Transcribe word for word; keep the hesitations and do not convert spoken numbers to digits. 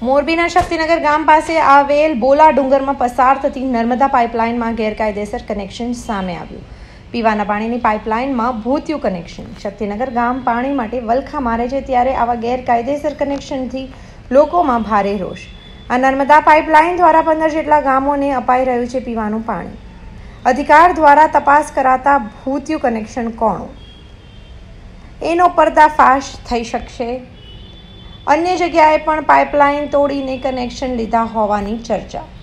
મોરબીના શક્તિનગર ગામ પાસે આવેલ બોલા ડુંગરમાં પસાર થતી નર્મદા પાઇપલાઇનમાં ગેરકાયદેસર કનેક્શન સામે આવ્યું। પીવાના પાણીની પાઇપલાઇનમાં ભૂતિયું કનેક્શન। શક્તિનગર ગામ પાણી માટે વલખા મારે છે, ત્યારે આવા ગેરકાયદેસર કનેક્શનથી લોકોમાં ભારે રોષ। આ નર્મદા પાઇપલાઇન દ્વારા પંદર જેટલા ગામોને અપાઈ રહ્યું છે પીવાનું પાણી। અધિકાર દ્વારા તપાસ કરાતા ભૂતિયું કનેક્શન કોણ, એનો પર્દાફાશ થઈ શકશે। અન્ય જગ્યાએ પણ પાઇપલાઇન તોડીને કનેક્શન લીધા હોવાની ચર્ચા।